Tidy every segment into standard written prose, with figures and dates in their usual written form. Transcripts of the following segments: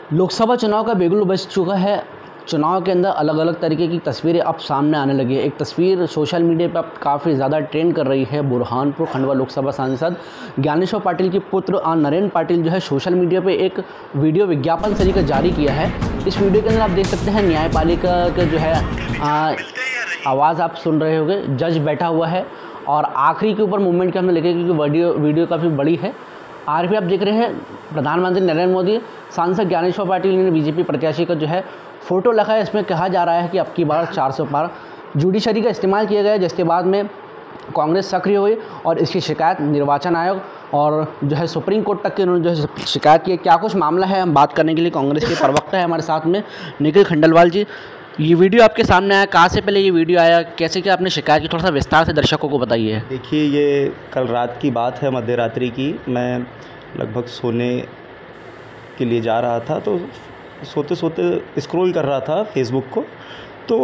लोकसभा चुनाव का बिगुल बज चुका है। चुनाव के अंदर अलग अलग तरीके की तस्वीरें अब सामने आने लगी है। एक तस्वीर सोशल मीडिया पर अब काफ़ी ज़्यादा ट्रेंड कर रही है। बुरहानपुर खंडवा लोकसभा सांसद ज्ञानेश्वर पाटिल के पुत्र नरेंद्र पाटिल जो है सोशल मीडिया पे एक वीडियो विज्ञापन तरीका जारी किया है। इस वीडियो के अंदर आप देख सकते हैं न्यायपालिका का जो है आवाज़ आप सुन रहे होंगे। जज बैठा हुआ है और आखिरी के ऊपर मूवमेंट के हमने लिखे क्योंकि वीडियो काफ़ी बड़ी है। आर आप देख रहे हैं प्रधानमंत्री नरेंद्र मोदी सांसद ज्ञानेश्वर पाटिल ने बीजेपी प्रत्याशी का जो है फ़ोटो लगा है। इसमें कहा जा रहा है कि अब की बार 400 पार जुडिशरी का इस्तेमाल किया गया, जिसके बाद में कांग्रेस सक्रिय हुई और इसकी शिकायत निर्वाचन आयोग और जो है सुप्रीम कोर्ट तक के उन्होंने जो है शिकायत की। क्या कुछ मामला है, हम बात करने के लिए कांग्रेस के प्रवक्ता है हमारे साथ में निखिल खंडेलवाल जी। ये वीडियो आपके सामने आया, कहाँ से पहले ये वीडियो आया, कैसे क्या आपने शिकायत की, थोड़ा सा विस्तार से दर्शकों को बताइए। देखिए, ये कल रात की बात है, मध्य रात्रि की। मैं लगभग सोने के लिए जा रहा था, तो सोते सोते स्क्रॉल कर रहा था फेसबुक को, तो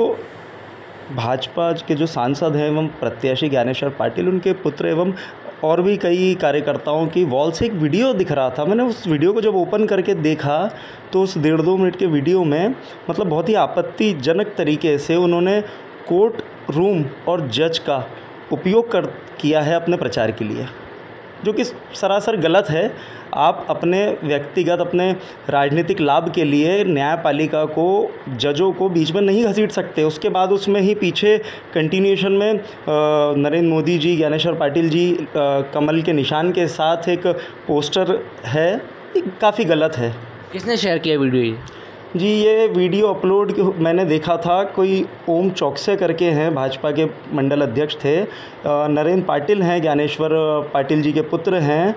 भाजपा के जो सांसद हैं एवं प्रत्याशी ज्ञानेश्वर पाटिल, उनके पुत्र एवं और भी कई कार्यकर्ताओं की वॉल से एक वीडियो दिख रहा था। मैंने उस वीडियो को जब ओपन करके देखा तो उस 1.5-2 मिनट के वीडियो में मतलब बहुत ही आपत्तिजनक तरीके से उन्होंने कोर्ट रूम और जज का उपयोग किया है अपने प्रचार के लिए, जो कि सरासर गलत है। आप अपने व्यक्तिगत अपने राजनीतिक लाभ के लिए न्यायपालिका को, जजों को बीच में नहीं घसीट सकते। उसके बाद उसमें ही पीछे कंटिन्यूएशन में नरेंद्र मोदी जी, ज्ञानेश्वर पाटिल जी कमल के निशान के साथ एक पोस्टर है, काफ़ी गलत है। किसने शेयर किया वीडियो जी? ये वीडियो अपलोड मैंने देखा था, कोई ओम चौकसे करके हैं, भाजपा के मंडल अध्यक्ष थे। नरेंद्र पाटिल हैं, ज्ञानेश्वर पाटिल जी के पुत्र हैं।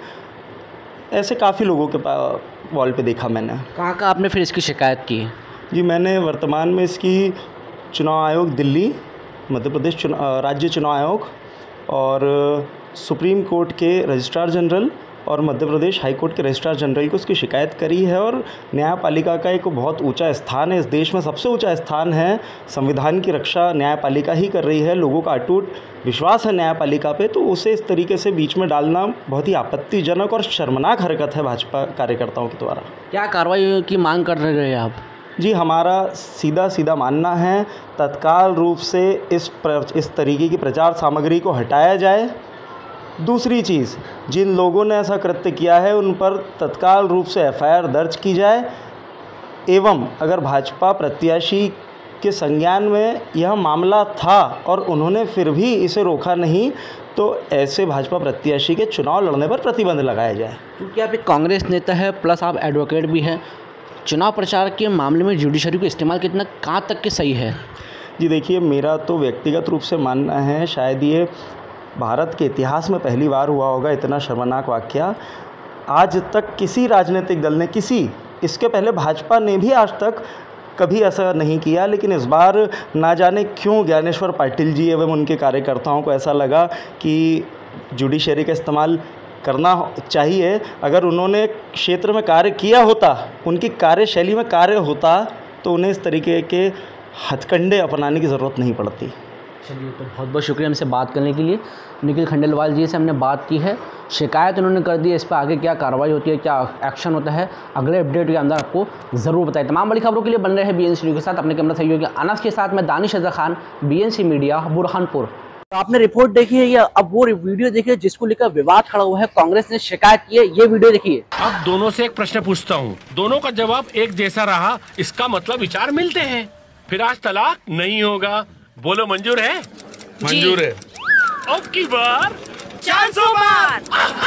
ऐसे काफ़ी लोगों के वॉल पे देखा मैंने। कहाँ आपने फिर इसकी शिकायत की? जी, मैंने वर्तमान में इसकी चुनाव आयोग दिल्ली, मध्य प्रदेश राज्य चुनाव आयोग और सुप्रीम कोर्ट के रजिस्ट्रार जनरल और मध्य प्रदेश हाई कोर्ट के रजिस्ट्रार जनरल को उसकी शिकायत करी है। और न्यायपालिका का एक बहुत ऊंचा स्थान है, इस देश में सबसे ऊंचा स्थान है। संविधान की रक्षा न्यायपालिका ही कर रही है। लोगों का अटूट विश्वास है न्यायपालिका पे, तो उसे इस तरीके से बीच में डालना बहुत ही आपत्तिजनक और शर्मनाक हरकत है भाजपा कार्यकर्ताओं के द्वारा। क्या कार्रवाई की मांग कर रहे हैं आप? जी, हमारा सीधा मानना है तत्काल रूप से इस तरीके की प्रचार सामग्री को हटाया जाए। दूसरी चीज़, जिन लोगों ने ऐसा कृत्य किया है उन पर तत्काल रूप से एफआईआर दर्ज की जाए एवं अगर भाजपा प्रत्याशी के संज्ञान में यह मामला था और उन्होंने फिर भी इसे रोका नहीं, तो ऐसे भाजपा प्रत्याशी के चुनाव लड़ने पर प्रतिबंध लगाया जाए। क्योंकि आप एक कांग्रेस नेता है प्लस आप एडवोकेट भी हैं, चुनाव प्रचार के मामले में जुडिशरी का इस्तेमाल कितना कहाँ तक के सही है? जी देखिए, मेरा तो व्यक्तिगत रूप से मानना है शायद ये भारत के इतिहास में पहली बार हुआ होगा इतना शर्मनाक वाक़या। आज तक किसी राजनीतिक दल ने, इसके पहले भाजपा ने भी आज तक कभी ऐसा नहीं किया, लेकिन इस बार ना जाने क्यों ज्ञानेश्वर पाटिल जी एवं उनके कार्यकर्ताओं को ऐसा लगा कि जुडिशरी का इस्तेमाल करना चाहिए। अगर उन्होंने क्षेत्र में कार्य किया होता, उनकी कार्यशैली में कार्य होता, तो उन्हें इस तरीके के हथकंडे अपनाने की ज़रूरत नहीं पड़ती। चलिए, तो बहुत बहुत शुक्रिया हमसे बात करने के लिए। निखिल खंडेलवाल जी से हमने बात की है, शिकायत उन्होंने कर दी है, इस पर आगे क्या कार्रवाई होती है, क्या एक्शन होता है, अगले अपडेट के अंदर आपको ज़रूर बताएं। तमाम बड़ी खबरों के लिए बन रहे हैं BNC न्यूज़ के साथ। अपने कैमरा सहयोगी अनस के साथ मैं दानिश रज़ा खान, BNC मीडिया, बुरहानपुर। आपने रिपोर्ट देखी है या अब वो वीडियो देखिए जिसको लेकर विवाद खड़ा हुआ है, कांग्रेस ने शिकायत की है, ये वीडियो देखिए। अब दोनों से एक प्रश्न पूछता हूँ, दोनों का जवाब एक जैसा रहा, इसका मतलब विचार मिलते हैं, फिर आज तलाक नहीं होगा। बोलो मंजूर है? मंजूर है। अब की बार 400 बार।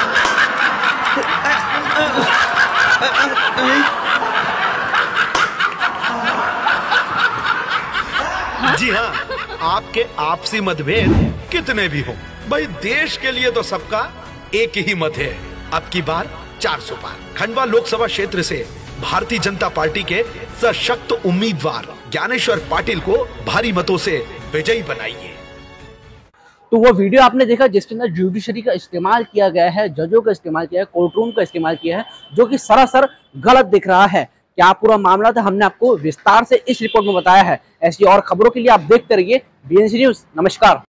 जी हाँ, आपके आपसी मतभेद कितने भी हो, भाई देश के लिए तो सबका एक ही मत है। अब की बार 400 पार। खंडवा लोकसभा क्षेत्र से भारतीय जनता पार्टी के सशक्त उम्मीदवार ज्ञानेश्वर पाटिल को भारी मतों से विजयी बनाइए। तो वो वीडियो आपने देखा जिसके अंदर जुडिशरी का इस्तेमाल किया गया है, जजों का इस्तेमाल किया है, कोर्ट रूम का इस्तेमाल किया है, जो कि सरासर गलत दिख रहा है। क्या पूरा मामला था, हमने आपको विस्तार से इस रिपोर्ट में बताया है। ऐसी और खबरों के लिए आप देखते रहिए BNC न्यूज़। नमस्कार।